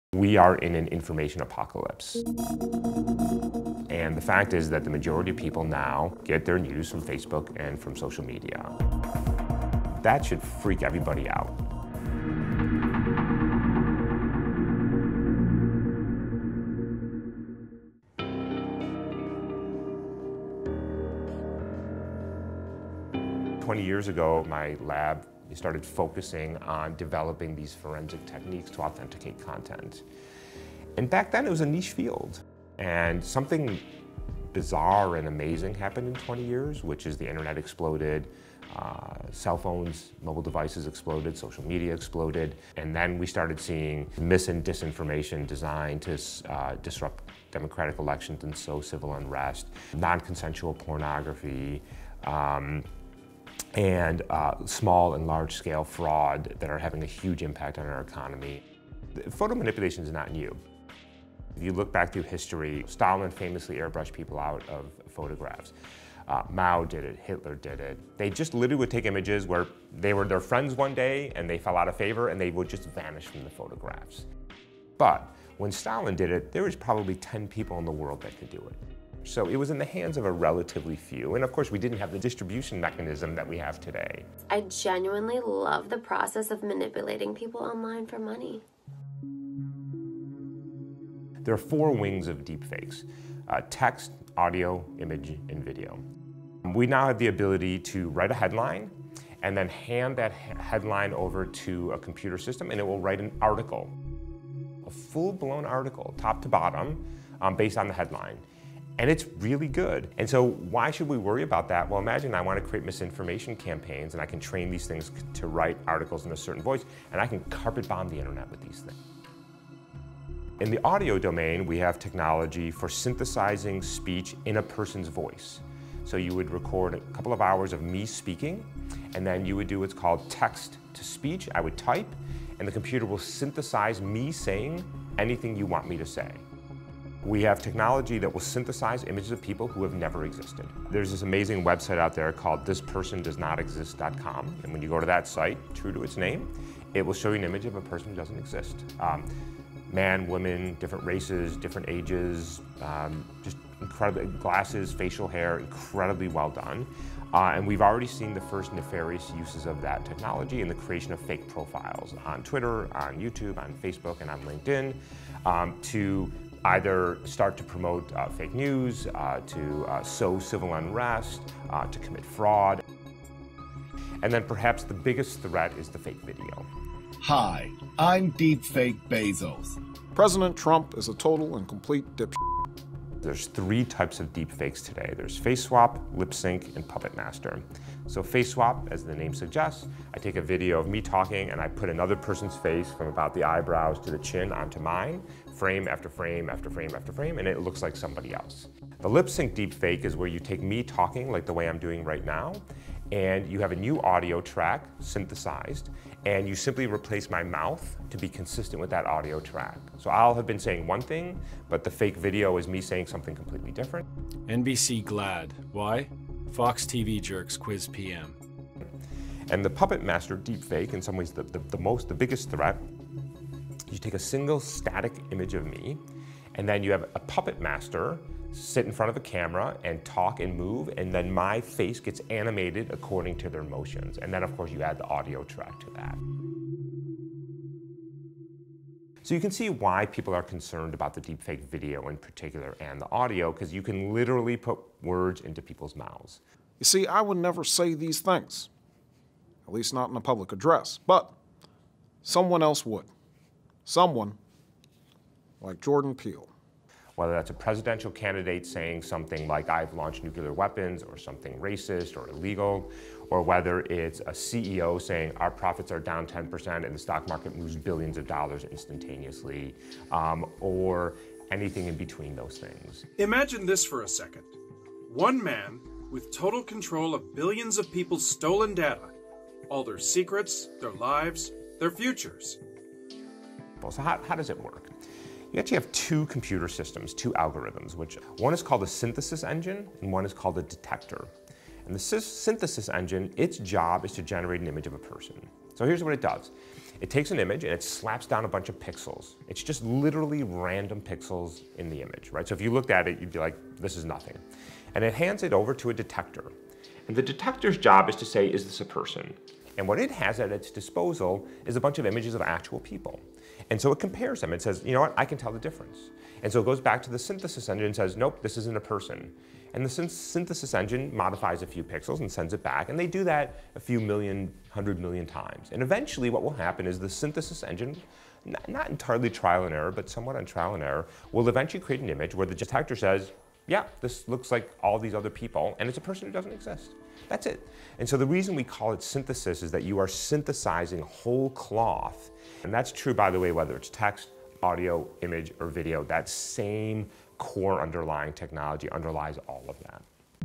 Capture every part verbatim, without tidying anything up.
We are in an information apocalypse. And the fact is that the majority of people now get their news from Facebook and from social media. That should freak everybody out. twenty years ago, my lab started focusing on developing these forensic techniques to authenticate content. And back then it was a niche field. And something bizarre and amazing happened in twenty years, which is the internet exploded, uh, cell phones, mobile devices exploded, social media exploded. And then we started seeing mis and disinformation designed to uh, disrupt democratic elections and sow civil unrest, non-consensual pornography, um, and uh, small and large-scale fraud that are having a huge impact on our economy. Photo manipulation is not new. If you look back through history, Stalin famously airbrushed people out of photographs. Uh, Mao did it, Hitler did it. They just literally would take images where they were their friends one day and they fell out of favor and they would just vanish from the photographs. But when Stalin did it, there was probably ten people in the world that could do it. So it was in the hands of a relatively few. And of course, we didn't have the distribution mechanism that we have today. I genuinely love the process of manipulating people online for money. There are four wings of deepfakes: uh, text, audio, image, and video. We now have the ability to write a headline and then hand that headline over to a computer system and it will write an article, a full-blown article, top to bottom, um, based on the headline. And it's really good. And so why should we worry about that? Well, imagine I want to create misinformation campaigns and I can train these things to write articles in a certain voice and I can carpet bomb the internet with these things. In the audio domain, we have technology for synthesizing speech in a person's voice. So you would record a couple of hours of me speaking and then you would do what's called text to speech. I would type and the computer will synthesize me saying anything you want me to say. We have technology that will synthesize images of people who have never existed. There's this amazing website out there called this person does not exist dot com, and when you go to that site, true to its name, it will show you an image of a person who doesn't exist. Um, man, women, different races, different ages, um, just incredible glasses, facial hair, incredibly well done. Uh, and we've already seen the first nefarious uses of that technology in the creation of fake profiles on Twitter, on YouTube, on Facebook, and on LinkedIn um, to either start to promote uh, fake news, uh, to uh, sow civil unrest, uh, to commit fraud. And then perhaps the biggest threat is the fake video. Hi, I'm Deepfake Bezos. President Trump is a total and complete dipshit. There's three types of deepfakes today. There's face swap, lip sync, and puppet master. So face swap, as the name suggests, I take a video of me talking and I put another person's face from about the eyebrows to the chin onto mine, frame after frame after frame after frame, and it looks like somebody else. The lip sync deepfake is where you take me talking like the way I'm doing right now, and you have a new audio track synthesized, and you simply replace my mouth to be consistent with that audio track. So I'll have been saying one thing, but the fake video is me saying something completely different. N B C glad. Why? Fox T V jerks quiz P M. And the puppet master deepfake, in some ways the, the, the most, the biggest threat, you take a single static image of me, and then you have a puppet master sit in front of a camera and talk and move, and then my face gets animated according to their motions. And then of course you add the audio track to that. So you can see why people are concerned about the deepfake video in particular and the audio, because you can literally put words into people's mouths. You see, I would never say these things, at least not in a public address, but someone else would. Someone like Jordan Peele. Whether that's a presidential candidate saying something like, I've launched nuclear weapons, or something racist or illegal, or whether it's a C E O saying, our profits are down ten percent and the stock market moves billions of dollars instantaneously, um, or anything in between those things. Imagine this for a second. One man with total control of billions of people's stolen data, all their secrets, their lives, their futures. So how, how does it work? You actually have two computer systems, two algorithms, which one is called a synthesis engine and one is called a detector. And the synthesis engine, its job is to generate an image of a person. So here's what it does. It takes an image and it slaps down a bunch of pixels. It's just literally random pixels in the image, right? So if you looked at it, you'd be like, this is nothing. And it hands it over to a detector. And the detector's job is to say, is this a person? And what it has at its disposal is a bunch of images of actual people. And so it compares them. It says, you know what, I can tell the difference. And so it goes back to the synthesis engine and says, nope, this isn't a person. And the synthesis engine modifies a few pixels and sends it back. And they do that a few million, hundred million times. And eventually what will happen is the synthesis engine, not, not entirely trial and error, but somewhat on trial and error, will eventually create an image where the detector says, yeah, this looks like all these other people, and it's a person who doesn't exist. That's it. And so the reason we call it synthesis is that you are synthesizing whole cloth. And that's true, by the way, whether it's text, audio, image, or video. That same core underlying technology underlies all of that.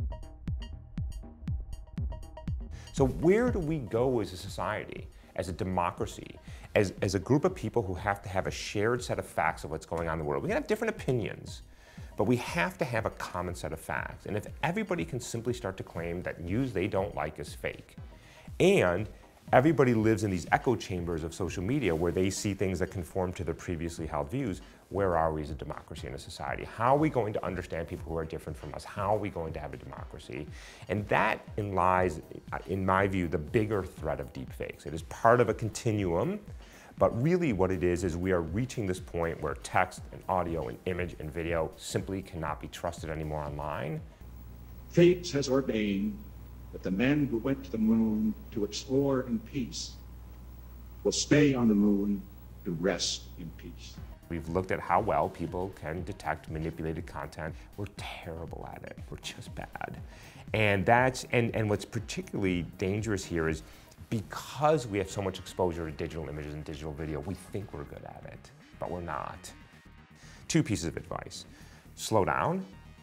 So where do we go as a society, as a democracy, as, as a group of people who have to have a shared set of facts of what's going on in the world? We can have different opinions, but we have to have a common set of facts. And if everybody can simply start to claim that news they don't like is fake, and everybody lives in these echo chambers of social media where they see things that conform to their previously held views, where are we as a democracy and a society? How are we going to understand people who are different from us? How are we going to have a democracy? And that in lies, in my view, the bigger threat of deepfakes. It is part of a continuum, but really what it is is we are reaching this point where text and audio and image and video simply cannot be trusted anymore online. Fate has ordained that the men who went to the moon to explore in peace will stay on the moon to rest in peace. We've looked at how well people can detect manipulated content. We're terrible at it. We're just bad. And that's and, and what's particularly dangerous here is because we have so much exposure to digital images and digital video, we think we're good at it, but we're not. Two pieces of advice. Slow down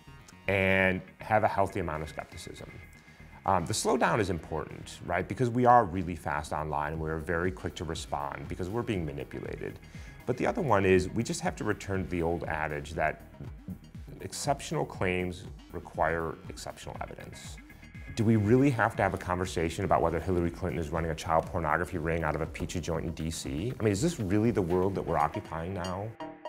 and have a healthy amount of skepticism. Um, the slowdown is important, right? Because we are really fast online and we're very quick to respond because we're being manipulated. But the other one is we just have to return to the old adage that exceptional claims require exceptional evidence. Do we really have to have a conversation about whether Hillary Clinton is running a child pornography ring out of a pizza joint in D C? I mean, is this really the world that we're occupying now?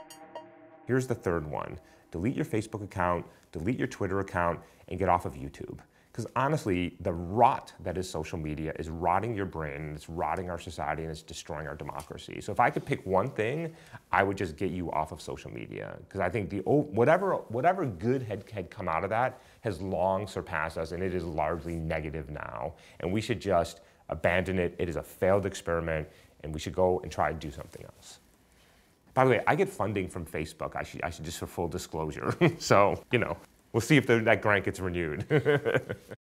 Here's the third one. Delete your Facebook account, delete your Twitter account, and get off of YouTube. Because honestly, the rot that is social media is rotting your brain, and it's rotting our society, and it's destroying our democracy. So if I could pick one thing, I would just get you off of social media. Because I think the whatever, whatever good had, had come out of that has long surpassed us, and it is largely negative now. And we should just abandon it. It is a failed experiment, and we should go and try and do something else. By the way, I get funding from Facebook. I should, I should just for full disclosure. So, you know. We'll see if the, that grant gets renewed.